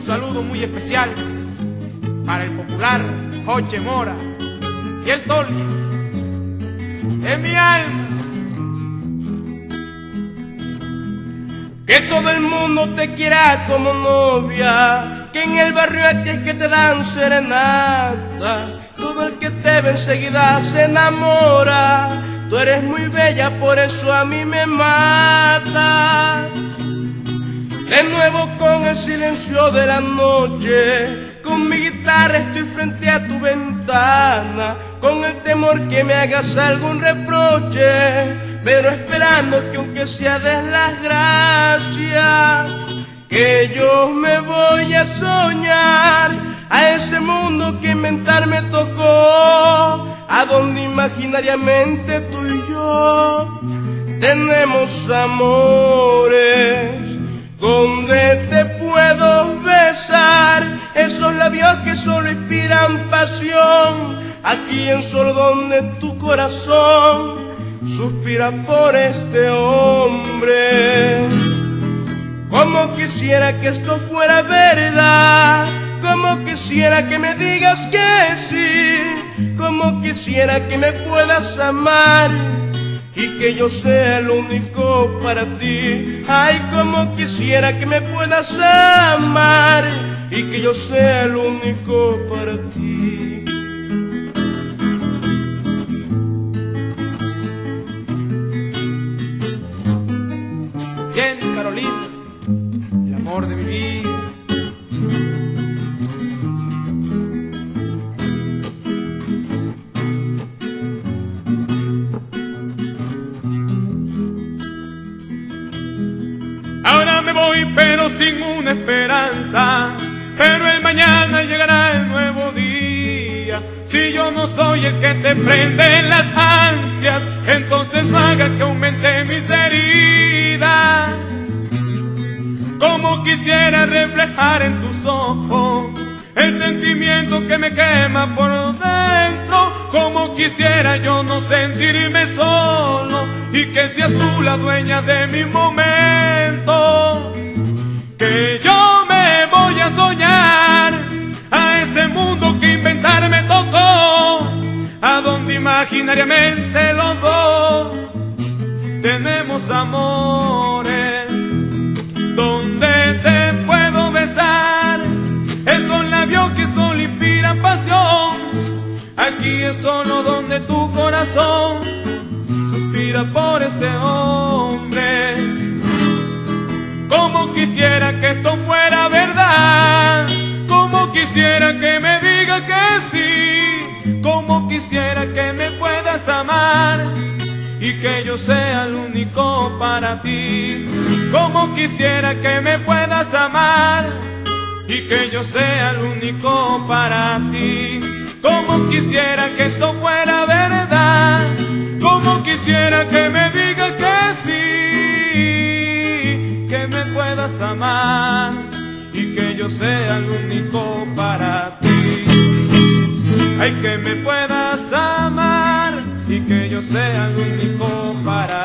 saludo muy especial para el popular Joche Mora y el Toli de mi alma. Que todo el mundo te quiera como novia, que en el barrio a ti es que te dan serenata. Todo el que te ve enseguida se enamora. Tú eres muy bella, por eso a mí me mata. De nuevo con el silencio de la noche, con mi guitarra estoy frente a tu ventana, con el temor que me hagas algún reproche, pero esperando que aunque sea des las gracias, que yo me voy a soñar a ese mundo que inventar me tocó, a donde imaginariamente tú y yo tenemos amores, donde te puedo besar esos labios que solo inspiran pasión, aquí en solo donde tu corazón suspira por este hombre. Como quisiera que esto fuera verdad, como quisiera que me digas que sí, como quisiera que me puedas amar y que yo sea el único para ti. Ay, como quisiera que me puedas amar y que yo sea el único para ti. Bien, Carolina, el amor de mi vida. Ahora me voy pero sin una esperanza, pero el mañana llegará el nuevo día. Si yo no soy el que te prende las ansias, entonces no haga que aumente mis heridas. Como quisiera reflejar en tus ojos el sentimiento que me quema por dentro. Como quisiera yo no sentirme solo y que seas tú la dueña de mi momento. Que yo me voy a soñar a ese mundo que inventar me tocó, a donde imaginariamente los dos tenemos amores, donde te puedo besar esos labios que solo inspiran pasión. Aquí es solo donde tu corazón suspira por este hombre. Como quisiera que esto fuera verdad, como quisiera que me diga que sí, como quisiera que me puedas amar y que yo sea el único para ti. Como quisiera que me puedas amar y que yo sea el único para ti. Como quisiera que esto fuera verdad, como quisiera que me diga que sí, que me puedas amar y que yo sea el único para ti. Ay, que me puedas amar y que yo sea el único para ti.